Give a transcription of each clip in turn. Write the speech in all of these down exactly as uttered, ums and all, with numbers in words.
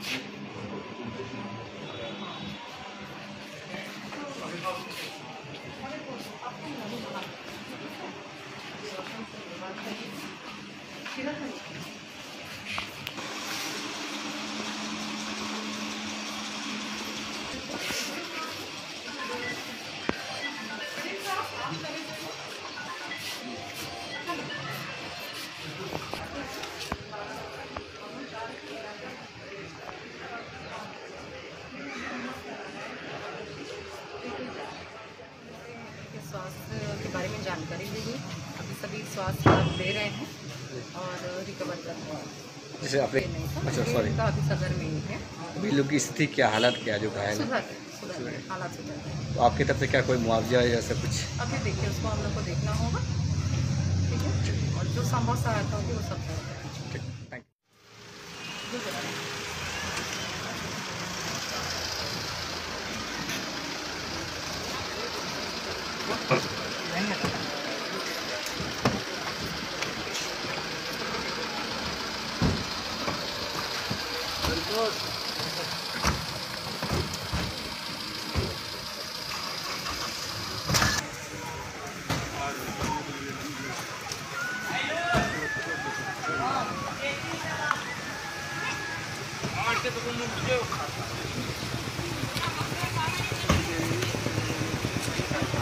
स्वास्थ्य के बारे में जानकारी देगी। अभी सभी स्वास्थ्य लाभ ले रहे हैं और रिकवर कर रहे हैं। जैसे आपने अच्छा सॉरी का अभी सदर में ही है। अभी लोग की स्थिति क्या, हालत क्या जो घायल है? सुधर सुधर हालात सुधर। तो आपकी तरफ से क्या कोई मुआवजा या ऐसा कुछ? अभी देखिए उसको हम लोग को देखना होगा, ठीक है, और जो संभव सहायता होगी वो सब करेंगे। Thank you.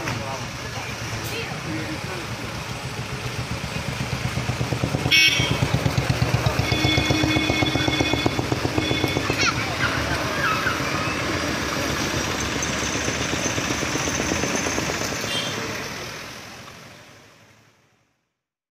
Thank you.